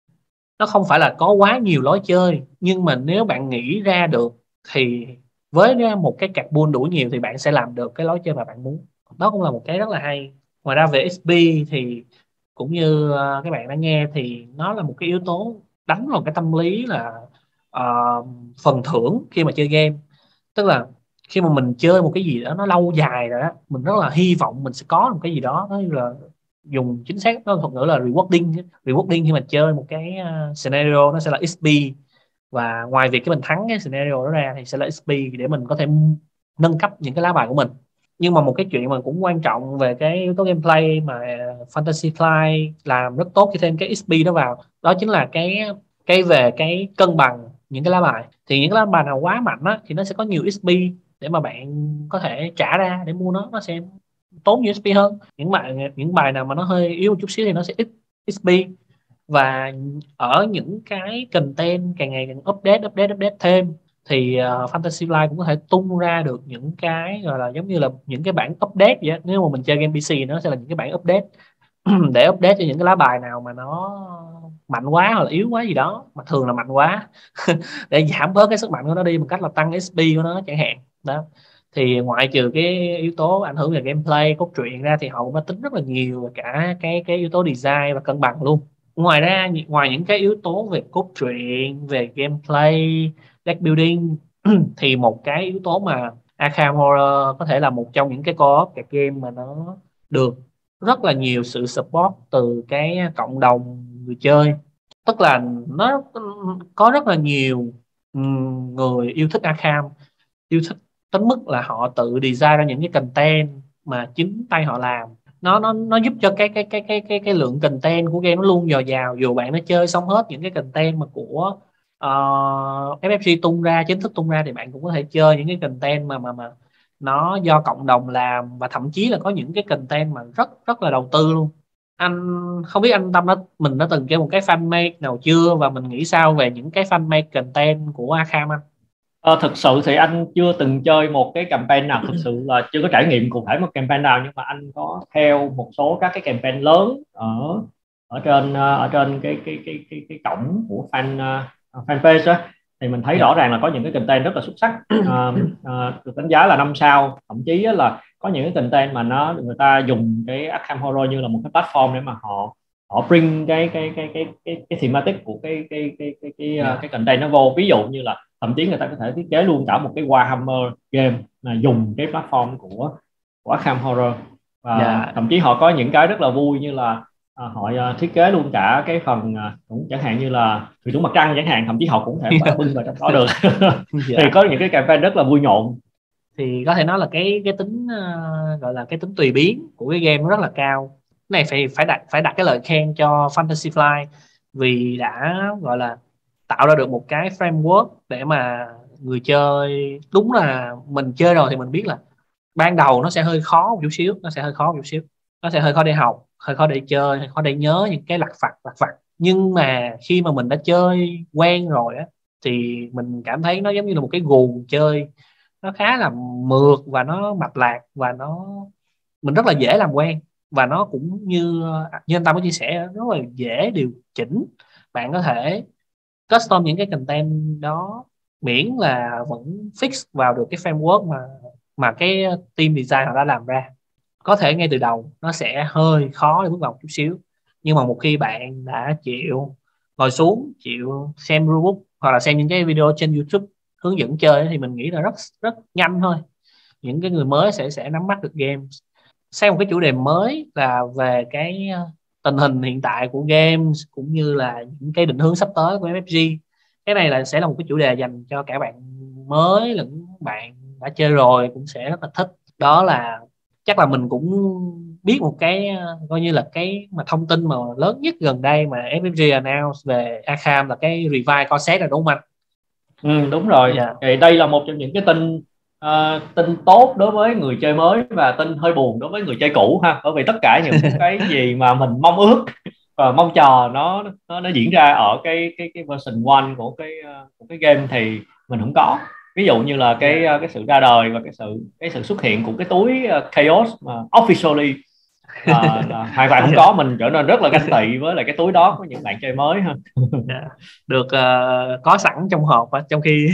nó không phải là có quá nhiều lối chơi, nhưng mà nếu bạn nghĩ ra được thì với một cái card pool đủ nhiều thì bạn sẽ làm được cái lối chơi mà bạn muốn. Đó cũng là một cái rất là hay. Ngoài ra về ích pê thì cũng như ờ, các bạn đã nghe, thì nó là một cái yếu tố đánh vào cái tâm lý là ờ, phần thưởng khi mà chơi game. Tức là khi mà mình chơi một cái gì đó nó lâu dài rồi á, mình rất là hy vọng mình sẽ có một cái gì đó, nó như là dùng chính xác nó thuật ngữ là rewarding. Rewarding khi mà chơi một cái uh, scenario nó sẽ là ích pê, và ngoài việc cái mình thắng cái scenario đó ra thì sẽ là ích pê để mình có thể nâng cấp những cái lá bài của mình. Nhưng mà một cái chuyện mà cũng quan trọng về cái yếu tố gameplay mà Fantasy Flight làm rất tốt khi thêm cái ích pê đó vào, đó chính là cái cái về cái cân bằng những cái lá bài. Thì những cái lá bài nào quá mạnh á thì nó sẽ có nhiều ích pê để mà bạn có thể trả ra để mua nó nó sẽ tốn nhiều ích pê hơn. Những bài những bài nào mà nó hơi yếu một chút xíu thì nó sẽ ít ích pê. Và ở những cái content càng ngày càng update update update thêm thì uh, Fantasy Flight cũng có thể tung ra được những cái gọi là giống như là những cái bản update vậy. Nếu mà mình chơi game pê xê nó sẽ là những cái bản update để update cho những cái lá bài nào mà nó mạnh quá hoặc là yếu quá gì đó, mà thường là mạnh quá để giảm bớt cái sức mạnh của nó đi bằng cách là tăng ích pê của nó chẳng hạn đó. Thì ngoại trừ cái yếu tố ảnh hưởng về gameplay cốt truyện ra thì họ cũng đã tính rất là nhiều về cả cái cái yếu tố design và cân bằng luôn. Ngoài ra, ngoài những cái yếu tố về cốt truyện, về gameplay, deck building thì một cái yếu tố mà Arkham Horror có thể là một trong những cái co-op cái game mà nó được rất là nhiều sự support từ cái cộng đồng người chơi. Tức là nó có rất là nhiều người yêu thích Arkham, yêu thích đến mức là họ tự design ra những cái content mà chính tay họ làm. Nó nó nó giúp cho cái cái cái cái cái cái lượng content của game nó luôn dồi dào, dù bạn đã chơi xong hết những cái content mà của uh, ép ép giê tung ra, chính thức tung ra, thì bạn cũng có thể chơi những cái content mà mà mà nó do cộng đồng làm, và thậm chí là có những cái content mà rất rất là đầu tư luôn. Anh không biết anh Tâm đã mình đã từng chơi một cái fanmade nào chưa, và mình nghĩ sao về những cái fanmade content của Arkham anh? Ờ, thực sự thì anh chưa từng chơi một cái campaign nào, thực sự là chưa có trải nghiệm cụ thể một campaign nào, nhưng mà anh có theo một số các cái campaign lớn ở ở trên ờ, ở trên cái cái cái cái cái cổng của fan uh, fanpage á, thì mình thấy Dạ. rõ ràng là có những cái content rất là xuất sắc, uh, uh, được đánh giá là năm sao, thậm chí là có những cái content mà nó người ta dùng cái Arkham Horror như là một cái platform để mà họ họ bring cái cái cái cái cái cái thematic của cái cái cái cái cái, Dạ. cái, cái content nó vô, ví dụ như là thậm chí người ta có thể thiết kế luôn cả một cái Warhammer game là dùng cái platform của của Arkham Horror, và Dạ. thậm chí họ có những cái rất là vui như là à, họ à, thiết kế luôn cả cái phần à, cũng chẳng hạn như là thủy thủ mặt trăng chẳng hạn, thậm chí họ cũng thể bưng vào trong đó được thì Dạ. có những cái campaign rất là vui nhộn. Thì có thể nói là cái cái tính ờ, gọi là cái tính tùy biến của cái game nó rất là cao. Cái này phải phải đặt phải đặt cái lời khen cho Fantasy Flight, vì đã gọi là tạo ra được một cái framework để mà người chơi, đúng là mình chơi rồi thì mình biết là ban đầu nó sẽ hơi khó một chút xíu, nó sẽ hơi khó một chút xíu, nó sẽ hơi khó để học, hơi khó để chơi, hơi khó để nhớ những cái lặt vặt lặt vặt. Nhưng mà khi mà mình đã chơi quen rồi á thì mình cảm thấy nó giống như là một cái guồng chơi, nó khá là mượt và nó mạch lạc, và nó mình rất là dễ làm quen. Và nó cũng như như anh Tâm có chia sẻ, rất là dễ điều chỉnh. Bạn có thể custom những cái content đó, miễn là vẫn fix vào được cái framework mà mà cái team design họ đã làm ra. Có thể ngay từ đầu nó sẽ hơi khó để bước vào một chút xíu, nhưng mà một khi bạn đã chịu ngồi xuống, chịu xem rulebook hoặc là xem những cái video trên YouTube hướng dẫn chơi, thì mình nghĩ là rất rất nhanh thôi. Những cái người mới sẽ sẽ nắm bắt được game. Sang một cái chủ đề mới là về cái ờ, tình hình hiện tại của games, cũng như là những cái định hướng sắp tới của ép ép giê. Cái này là sẽ là một cái chủ đề dành cho cả bạn mới lẫn bạn đã chơi rồi cũng sẽ rất là thích. Đó là chắc là mình cũng biết một cái ờ, coi như là cái mà thông tin mà lớn nhất gần đây mà ép ép giê announce về Arkham là cái revive concept, là đúng không anh? Ừ, đúng rồi. Dạ. Thì đây là một trong những cái tin ờ, tin tốt đối với người chơi mới và tin hơi buồn đối với người chơi cũ ha, bởi vì tất cả những cái gì mà mình mong ước và mong chờ nó nó, nó diễn ra ở cái cái cái version one của cái ờ, của cái game thì mình không có. Ví dụ như là cái Dạ. ờ, cái sự ra đời và cái sự cái sự xuất hiện của cái túi ờ, Chaos mà officially là, là hoàn toàn không có, mình trở nên rất là ganh tị với lại cái túi đó của những bạn chơi mới ha. Dạ. Được ờ, có sẵn trong hộp á, trong khi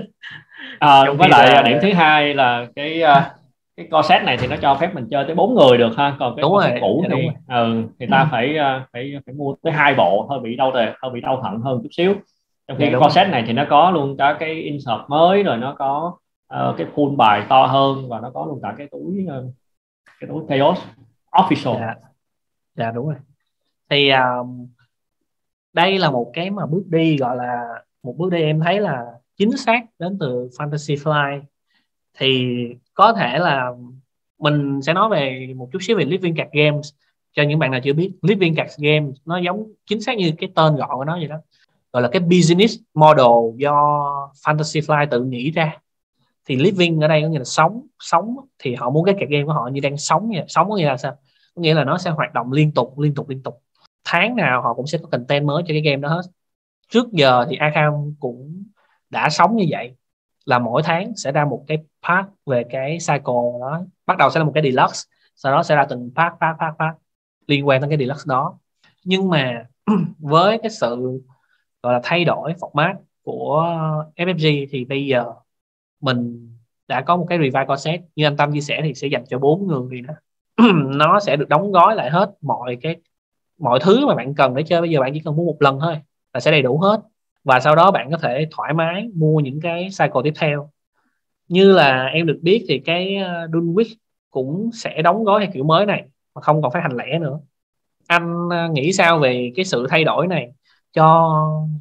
À, trong với khi lại à, là điểm thứ hai là cái à, cái co set này thì nó cho phép mình chơi tới bốn người được ha, còn cái đúng co set rồi. cũ Dạ, đúng thì rồi. ừ, thì ta phải à, phải phải mua tới hai bộ, hơi bị đau tề, hơi bị đau thận hơn chút xíu. Trong khi Dạ, cái đúng co rồi. set này thì nó có luôn cả cái insert mới, rồi nó có ờ, cái pool bài to hơn, và nó có luôn cả cái túi ờ, cái túi Chaos official. Dạ. Dạ đúng rồi. Thì à, đây là một cái mà bước đi gọi là một bước đi em thấy là chính xác đến từ Fantasy Flight. Thì có thể là mình sẽ nói về một chút xíu về Living Card Games cho những bạn nào chưa biết. Living Card Games nó giống chính xác như cái tên gọi của nó vậy đó, gọi là cái business model do Fantasy Flight tự nghĩ ra. Thì living ở đây có nghĩa là sống. Sống thì họ muốn cái card game của họ như đang sống vậy. Sống có nghĩa là sao? Có nghĩa là nó sẽ hoạt động liên tục liên tục liên tục, tháng nào họ cũng sẽ có content mới cho cái game đó hết. Trước giờ thì Arkham cũng đã sống như vậy, là mỗi tháng sẽ ra một cái part về cái cycle đó. Bắt đầu sẽ là một cái deluxe, sau đó sẽ ra từng part part part part liên quan đến cái deluxe đó. Nhưng mà với cái sự gọi là thay đổi format của ép ép giê thì bây giờ mình đã có một cái revive concept như anh Tâm chia sẻ, thì sẽ dành cho bốn người đó. Nó sẽ được đóng gói lại hết mọi cái mọi thứ mà bạn cần để chơi. Bây giờ bạn chỉ cần mua một lần thôi là sẽ đầy đủ hết, và sau đó bạn có thể thoải mái mua những cái cycle tiếp theo. Như là em được biết thì cái uh, Dunwich cũng sẽ đóng gói theo kiểu mới này, mà không còn phát hành lẻ nữa. Anh uh, nghĩ sao về cái sự thay đổi này cho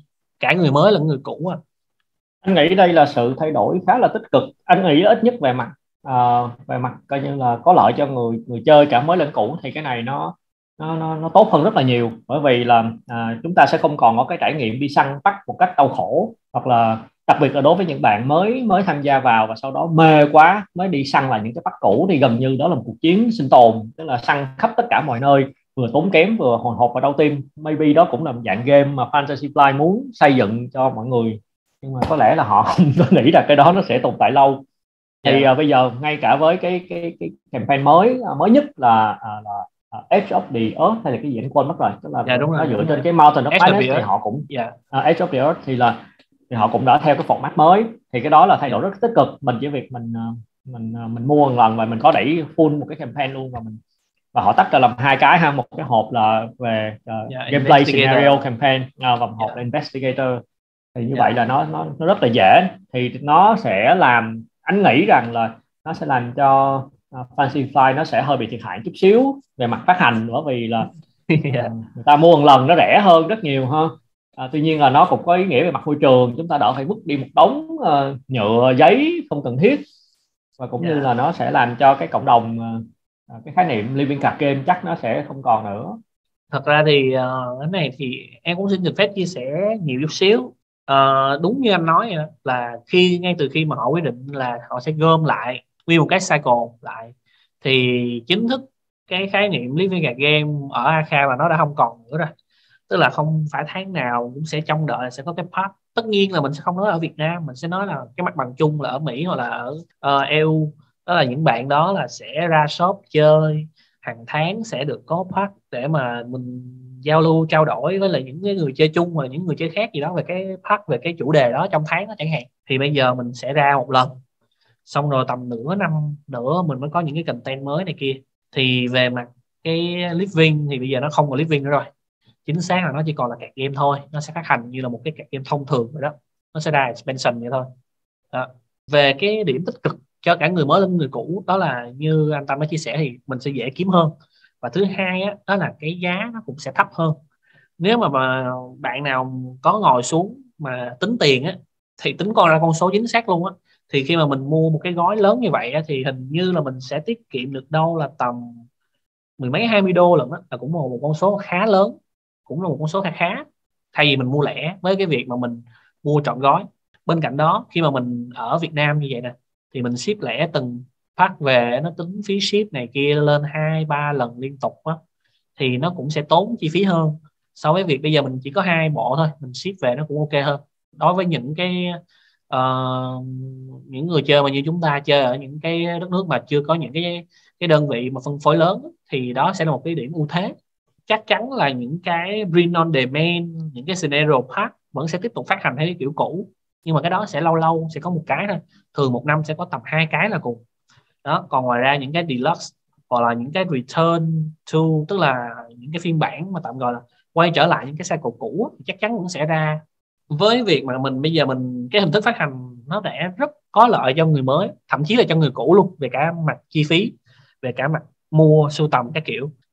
cả người mới lẫn người cũ à? Anh nghĩ đây là sự thay đổi khá là tích cực. Anh nghĩ ít nhất về mặt à, về mặt coi như là có lợi cho người người chơi cả mới lẫn cũ, thì cái này nó nó nó, nó tốt hơn rất là nhiều. Bởi vì là à, chúng ta sẽ không còn có cái trải nghiệm đi săn bắt một cách đau khổ, hoặc là đặc biệt là đối với những bạn mới mới tham gia vào và sau đó mê quá mới đi săn lại những cái bắt cũ, thì gần như đó là một cuộc chiến sinh tồn, tức là săn khắp tất cả mọi nơi, vừa tốn kém vừa hồi hộp và đau tim. Maybe đó cũng là một dạng game mà Fantasy Flight muốn xây dựng cho mọi người, nhưng mà có lẽ là họ không có nghĩ là cái đó nó sẽ tồn tại lâu. Thì Yeah. uh, bây giờ ngay cả với cái cái cái campaign mới uh, mới nhất là uh, là uh, Edge of the Earth hay là cái gì anh quên mất rồi, tức là Yeah, đúng nó rồi, dựa đúng trên rồi. cái Mountain of Edge of Madness, the thì Earth. họ cũng Yeah. uh, Edge of the Earth thì là thì họ cũng đã theo cái format mới. Thì cái đó là thay đổi rất tích cực. Mình chỉ việc mình uh, mình uh, mình mua một lần và mình có đẩy full một cái campaign luôn, và mình và họ tách ra làm hai cái ha, một cái hộp là về uh, Yeah, gameplay Investigator. scenario campaign, uh, và một hộp Yeah. là investigator. Thì như Yeah. vậy là nó nó nó rất là dễ. Thì nó sẽ làm, anh nghĩ rằng là nó sẽ làm cho uh, Fantasy Flight nó sẽ hơi bị thiệt hại chút xíu về mặt phát hành, bởi vì là Yeah. uh, người ta mua một lần nó rẻ hơn rất nhiều hơn. Uh, tuy nhiên là nó cũng có ý nghĩa về mặt môi trường, chúng ta đỡ phải vứt đi một đống uh, nhựa giấy không cần thiết, và cũng Yeah. như là nó sẽ làm cho cái cộng đồng uh, cái khái niệm living card game chắc nó sẽ không còn nữa. Thật ra thì uh, cái này thì em cũng xin được phép chia sẻ nhiều chút xíu. Uh, đúng như anh nói vậy, là khi ngay từ khi mà họ quyết định là họ sẽ gom lại nguyên một cái cycle lại, thì chính thức cái khái niệm living card game ở Arkham là nó đã không còn nữa rồi. Tức là không phải tháng nào cũng sẽ trông đợi là sẽ có cái pack. Tất nhiên là mình sẽ không nói ở Việt Nam, mình sẽ nói là cái mặt bằng chung là ở Mỹ hoặc là ở uh, e u. Đó là những bạn đó là sẽ ra shop chơi hàng tháng, sẽ được có pack để mà mình giao lưu trao đổi với lại những người chơi chung và những người chơi khác gì đó về cái pack, về cái chủ đề đó trong tháng đó chẳng hạn. Thì bây giờ mình sẽ ra một lần, xong rồi tầm nửa năm nữa mình mới có những cái content mới này kia. Thì về mặt cái living thì bây giờ nó không còn living nữa rồi, chính xác là nó chỉ còn là card game thôi. Nó sẽ phát hành như là một cái card game thông thường rồi đó, nó sẽ ra expansion vậy thôi đó. Về cái điểm tích cực cho cả người mới lẫn người cũ, đó là như anh Tâm đã chia sẻ thì mình sẽ dễ kiếm hơn, và thứ hai á, đó là cái giá nó cũng sẽ thấp hơn. Nếu mà, mà bạn nào có ngồi xuống mà tính tiền á, thì tính con ra con số chính xác luôn á, thì khi mà mình mua một cái gói lớn như vậy á, thì hình như là mình sẽ tiết kiệm được đâu là tầm mười mấy hai mươi đô lận á, là cũng là một con số khá lớn, cũng là một con số khá khá, thay vì mình mua lẻ với cái việc mà mình mua trọn gói. Bên cạnh đó, khi mà mình ở Việt Nam như vậy nè, thì mình ship lẻ từng pack về, nó tính phí ship này kia lên hai ba lần liên tục á, thì nó cũng sẽ tốn chi phí hơn so với việc bây giờ mình chỉ có hai bộ thôi, mình ship về nó cũng ok hơn. Đối với những cái uh, những người chơi mà như chúng ta chơi ở những cái đất nước mà chưa có những cái cái đơn vị mà phân phối lớn, thì đó sẽ là một cái điểm ưu thế. Chắc chắn là những cái print on demand, những cái scenario pack vẫn sẽ tiếp tục phát hành theo cái kiểu cũ, nhưng mà cái đó sẽ lâu lâu sẽ có một cái thôi, thường một năm sẽ có tầm hai cái là cùng đó. Còn ngoài ra những cái deluxe hoặc là những cái return to, tức là những cái phiên bản mà tạm gọi là quay trở lại những cái cycle cũ, thì chắc chắn cũng sẽ ra. Với việc mà mình bây giờ mình cái hình thức phát hành nó đã rất có lợi cho người mới, thậm chí là cho người cũ luôn, về cả mặt chi phí, về cả mặt mua sưu tầm các kiểu.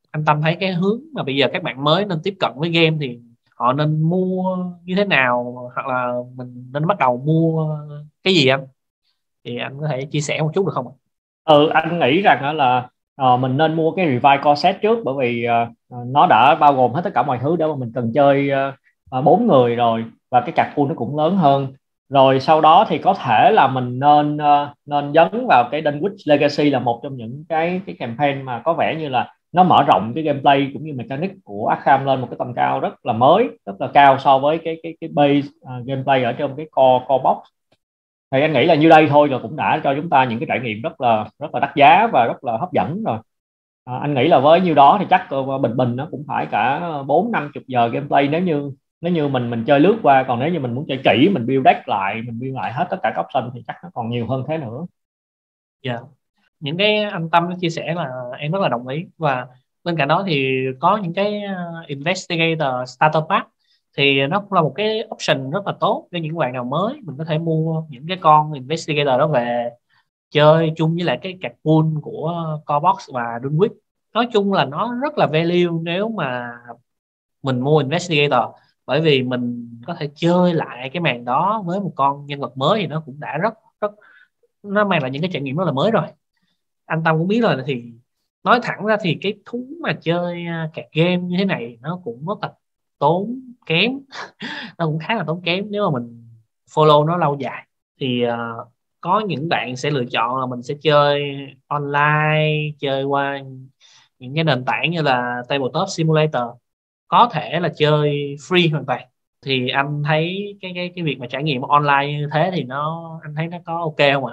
anh Tâm thấy cái hướng mà bây giờ các bạn mới nên tiếp cận với game thì họ nên mua như thế nào, hoặc là mình nên bắt đầu mua cái gì anh? Thì anh có thể chia sẻ một chút được không ạ? Ừ, anh nghĩ rằng đó là ờ, mình nên mua cái Revive Core Set trước, bởi vì ờ, ờ, nó đã bao gồm hết tất cả mọi thứ để mà mình cần chơi ờ, ờ, bốn người rồi, và cái card pool nó cũng lớn hơn. Rồi sau đó thì có thể là mình nên ờ, nên dấn vào cái Dunwich Legacy, là một trong những cái cái campaign mà có vẻ như là nó mở rộng cái gameplay cũng như mechanic của Arkham lên một cái tầm cao rất là mới, rất là cao so với cái cái cái base ờ, gameplay ở trong cái core core box. Thì anh nghĩ là như đây thôi là cũng đã cho chúng ta những cái trải nghiệm rất là rất là đắt giá và rất là hấp dẫn rồi. À, anh nghĩ là với nhiêu đó thì chắc ờ, bình bình nó cũng phải cả bốn năm chục giờ gameplay, nếu như nếu như mình mình chơi lướt qua. Còn nếu như mình muốn chơi kỹ, mình build deck lại, mình build lại hết tất cả các option thì chắc nó còn nhiều hơn thế nữa. Dạ, những cái anh Tâm chia sẻ là em rất là đồng ý. Và bên cạnh đó thì có những cái ờ, Investigator Starter Pack, thì nó cũng là một cái option rất là tốt cho những bạn nào mới. Mình có thể mua những cái con Investigator đó về chơi chung với lại cái card pool của Corebox và Dunwich. Nói chung là nó rất là value nếu mà mình mua Investigator, bởi vì mình có thể chơi lại cái màn đó với một con nhân vật mới thì nó cũng đã rất rất nó mang lại những cái trải nghiệm rất là mới rồi. Anh Tâm cũng biết rồi, thì nói thẳng ra thì cái thú mà chơi uh, card game như thế này nó cũng rất là tốn kém. Nó cũng khá là tốn kém nếu mà mình follow nó lâu dài. Thì uh, có những bạn sẽ lựa chọn là mình sẽ chơi online, chơi qua những cái nền tảng như là Tabletop Simulator, có thể là chơi free hoàn toàn. Thì anh thấy cái cái cái việc mà trải nghiệm online như thế thì nó anh thấy nó có ok không ạ?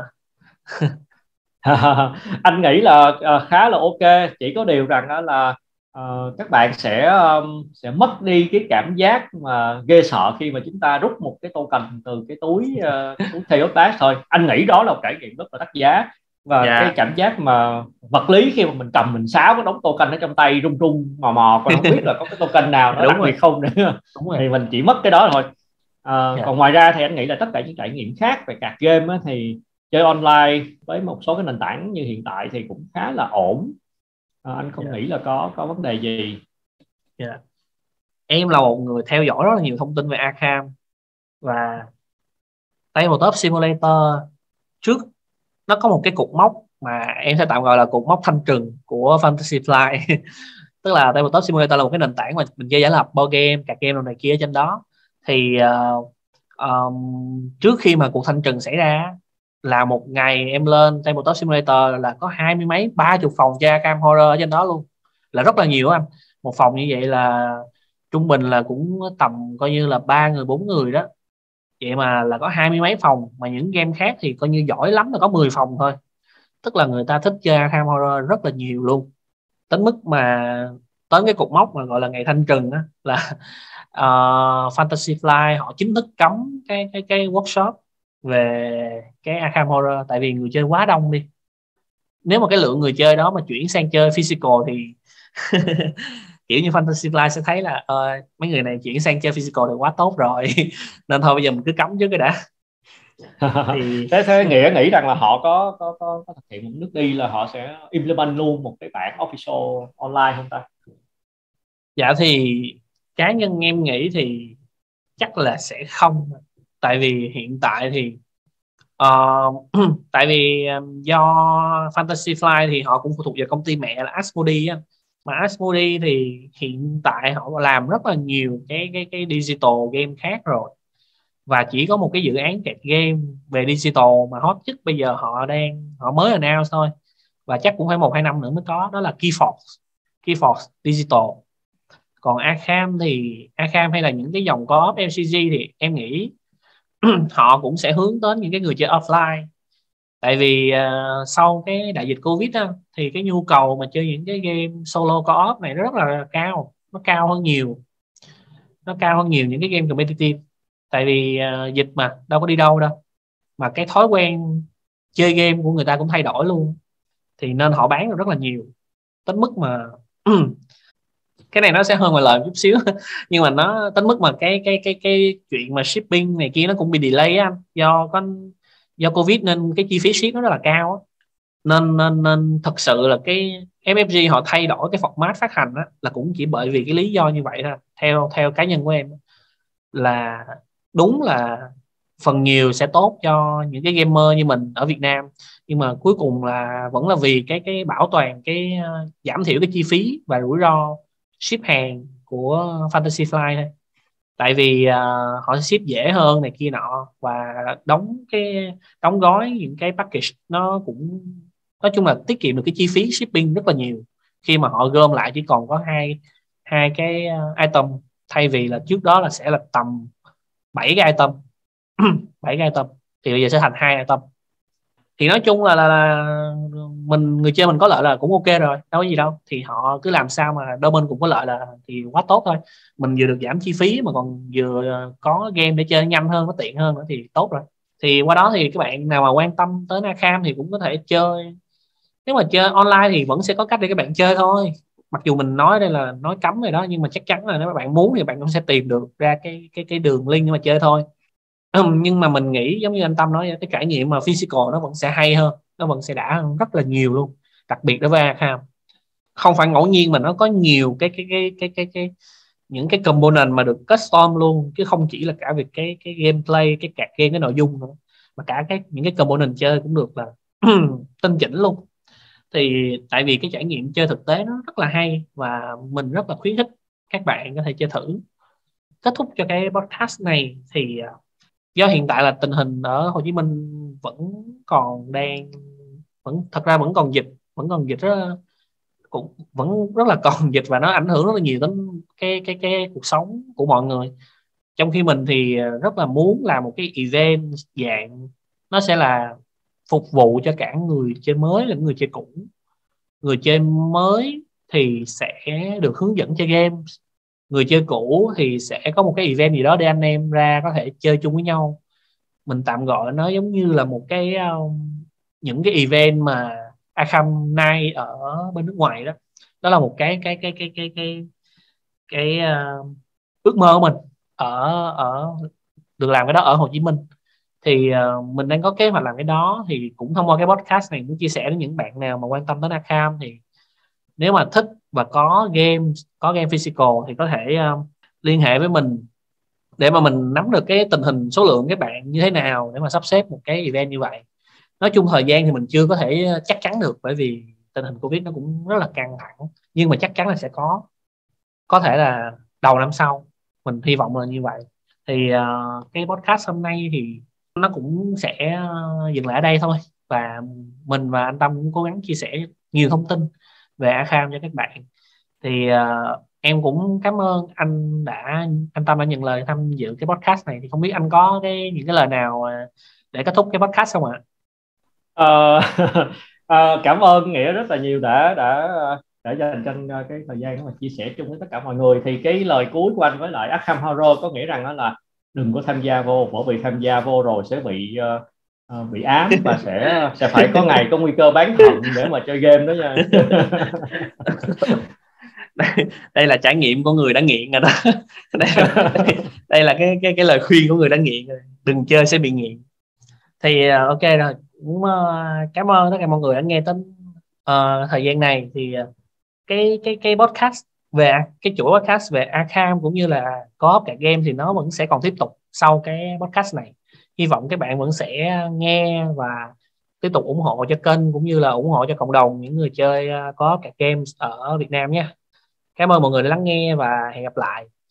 Anh nghĩ là ờ, khá là ok, chỉ có điều rằng đó là ờ, các bạn sẽ um, sẽ mất đi cái cảm giác mà ghê sợ khi mà chúng ta rút một cái token từ cái túi ờ, cái túi Chaos Dash thôi. Anh nghĩ đó là một trải nghiệm rất là đắt giá, và cái Dạ. cảm giác mà vật lý khi mà mình cầm mình sáo cái đống token ở trong tay, rung rung mò mò còn không biết là có cái token nào Dạ, nó đúng đặc rồi, biệt không nữa, đúng rồi. thì mình chỉ mất cái đó thôi. Ờ, Dạ. còn ngoài ra thì anh nghĩ là tất cả những trải nghiệm khác về card game á, thì chơi online với một số cái nền tảng như hiện tại thì cũng khá là ổn. Ờ, anh không Dạ. nghĩ là có có vấn đề gì. Dạ. Em là một người theo dõi rất là nhiều thông tin về Arkham, và Tabletop Simulator trước nó có một cái cột mốc mà em sẽ tạm gọi là cột mốc thanh trừng của Fantasy Flight. Tức là Tabletop Simulator là một cái nền tảng mà mình chơi giả lập board game, card game đồ này kia trên đó. Thì uh, um, trước khi mà cuộc thanh trừng xảy ra là một ngày em lên Tabletop Simulator là có hai mươi mấy ba chục phòng chơi Arkham Horror ở trên đó luôn, là rất là nhiều anh. Một phòng như vậy là trung bình là cũng tầm coi như là ba người bốn người đó. Vậy mà là có hai mươi mấy phòng, mà những game khác thì coi như giỏi lắm là có mười phòng thôi. Tức là người ta thích chơi Arkham Horror rất là nhiều luôn, đến mức mà tới cái cột mốc mà gọi là ngày thanh trừng á là uh, Fantasy Flight họ chính thức cấm cái cái cái workshop về cái Arkham Horror, tại vì người chơi quá đông đi. Nếu mà cái lượng người chơi đó mà chuyển sang chơi physical thì kiểu như Fantasy Flight sẽ thấy là ờ, mấy người này chuyển sang chơi physical thì quá tốt rồi. Nên thôi bây giờ mình cứ cấm trước cái đã. Thì thế thế nghĩa nghĩ rằng là họ có có có, có thực hiện một nước đi là họ sẽ implement luôn một cái bản official online không ta? dạ thì cá nhân em nghĩ thì chắc là sẽ không. Tại vì hiện tại thì ờ, tại vì um, do Fantasy Flight thì họ cũng phụ thuộc vào công ty mẹ là Asmodee á. Mà Asmodee thì hiện tại họ làm rất là nhiều cái cái cái digital game khác rồi, và chỉ có một cái dự án card game về digital mà hot nhất bây giờ họ đang họ mới announce thôi, và chắc cũng phải một hai năm nữa mới có, đó là Keyforce. Keyforce Digital. Còn Arkham thì Arkham hay là những cái dòng co-op em xê giê thì em nghĩ họ cũng sẽ hướng đến những cái người chơi offline. Tại vì uh, sau cái đại dịch Covid á, thì cái nhu cầu mà chơi những cái game solo co-op này nó rất là cao, nó cao hơn nhiều, nó cao hơn nhiều những cái game competitive. Tại vì uh, dịch mà đâu có đi đâu đâu, mà cái thói quen chơi game của người ta cũng thay đổi luôn, thì nên họ bán được rất là nhiều, đến mức mà cái này nó sẽ hơi ngoài lời chút xíu. Nhưng mà nó đến mức mà cái cái cái cái chuyện mà shipping này kia nó cũng bị delay á anh, do có do Covid nên cái chi phí ship nó rất là cao á. nên nên nên thật sự là cái ép ép giê họ thay đổi cái format phát hành á, là cũng chỉ bởi vì cái lý do như vậy thôi. Theo theo cá nhân của em là đúng là phần nhiều sẽ tốt cho những cái gamer như mình ở Việt Nam, nhưng mà cuối cùng là vẫn là vì cái cái bảo toàn cái uh, giảm thiểu cái chi phí và rủi ro ship hàng của Fantasy Flight thôi. Tại vì uh, họ ship dễ hơn này kia nọ, và đóng cái đóng gói những cái package nó cũng, nói chung là tiết kiệm được cái chi phí shipping rất là nhiều, khi mà họ gom lại chỉ còn có hai hai cái uh, item, thay vì là trước đó là sẽ là tầm bảy cái item. bảy cái item thì bây giờ sẽ thành hai item. Thì nói chung là, là, là mình người chơi mình có lợi là cũng ok rồi, đâu có gì đâu. Thì họ cứ làm sao mà đôi bên cũng có lợi là thì quá tốt thôi. Mình vừa được giảm chi phí mà còn vừa có game để chơi nhanh hơn, nó tiện hơn nữa thì tốt rồi. Thì qua đó thì các bạn nào mà quan tâm tới Narkham thì cũng có thể chơi. Nếu mà chơi online thì vẫn sẽ có cách để các bạn chơi thôi. Mặc dù mình nói đây là nói cấm rồi đó, nhưng mà chắc chắn là nếu các bạn muốn thì bạn cũng sẽ tìm được ra cái cái cái đường link để mà chơi thôi. Ừm, nhưng mà mình nghĩ giống như anh Tâm nói, cái trải nghiệm mà physical nó vẫn sẽ hay hơn, nó vẫn sẽ đã hơn rất là nhiều luôn, đặc biệt đối với Arkham. Không phải ngẫu nhiên mà nó có nhiều cái cái cái cái cái, cái những cái component mà được custom luôn, chứ không chỉ là cả việc cái cái gameplay, cái card game, cái nội dung nữa, mà cả cái những cái component chơi cũng được là tinh chỉnh luôn. Thì tại vì cái trải nghiệm chơi thực tế nó rất là hay, và mình rất là khuyến khích các bạn có thể chơi thử. Kết thúc cho cái podcast này thì à, do hiện tại là tình hình ở Hồ Chí Minh vẫn còn đang, vẫn thật ra vẫn còn dịch, vẫn còn dịch rất, cũng vẫn rất là còn dịch, và nó ảnh hưởng rất là nhiều đến cái cái cái cuộc sống của mọi người. Trong khi mình thì rất là muốn làm một cái event dạng, nó sẽ là phục vụ cho cả người chơi mới lẫn người chơi cũ. Người chơi mới thì sẽ được hướng dẫn chơi game, người chơi cũ thì sẽ có một cái event gì đó để anh em ra có thể chơi chung với nhau. Mình tạm gọi nó giống như là một cái um, những cái event mà Arkham Knight ở bên nước ngoài đó. Đó là một cái cái cái cái cái cái cái uh, ước mơ của mình ở ở được làm cái đó ở Hồ Chí Minh. Thì uh, mình đang có kế hoạch làm cái đó, thì cũng thông qua cái podcast này muốn chia sẻ đến những bạn nào mà quan tâm đến Arkham. Thì nếu mà thích và có game, có game physical thì có thể uh, liên hệ với mình để mà mình nắm được cái tình hình số lượng các bạn như thế nào để mà sắp xếp một cái event như vậy. Nói chung thời gian thì mình chưa có thể chắc chắn được, bởi vì tình hình Covid nó cũng rất là căng thẳng, nhưng mà chắc chắn là sẽ có có thể là đầu năm sau, mình hy vọng là như vậy. Thì uh, cái podcast hôm nay thì nó cũng sẽ uh, dừng lại ở đây thôi, và mình và anh Tâm cũng cố gắng chia sẻ nhiều thông tin về Arkham cho các bạn. Thì uh, em cũng cảm ơn anh đã anh Tâm đã nhận lời tham dự cái podcast này. Thì không biết anh có cái những cái lời nào uh, để kết thúc cái podcast không ạ? Ờ, ờ, Cảm ơn Nghĩa rất là nhiều đã đã đã dành cho anh cái thời gian để mà chia sẻ chung với tất cả mọi người. Thì cái lời cuối của anh với lại Arkham Horror có nghĩa rằng đó là đừng có tham gia vô, bởi vì tham gia vô rồi sẽ bị ờ, ờ, bị ám, và sẽ sẽ phải có ngày có nguy cơ bán thận để mà chơi game đó nha. đây, đây là trải nghiệm của người đã nghiện rồi đó. đây, đây, đây là cái cái cái lời khuyên của người đã nghiện rồi. Đừng chơi sẽ bị nghiện. Thì uh, ok rồi, cũng uh, cảm ơn tất cả mọi người đã nghe đến uh, thời gian này. Thì uh, cái cái cái podcast về cái chuỗi podcast về Arkham cũng như là co-op cả game thì nó vẫn sẽ còn tiếp tục sau cái podcast này. Hy vọng các bạn vẫn sẽ nghe và tiếp tục ủng hộ cho kênh, cũng như là ủng hộ cho cộng đồng những người chơi uh, co-op cả games ở Việt Nam nhé. Cảm ơn mọi người đã lắng nghe và hẹn gặp lại.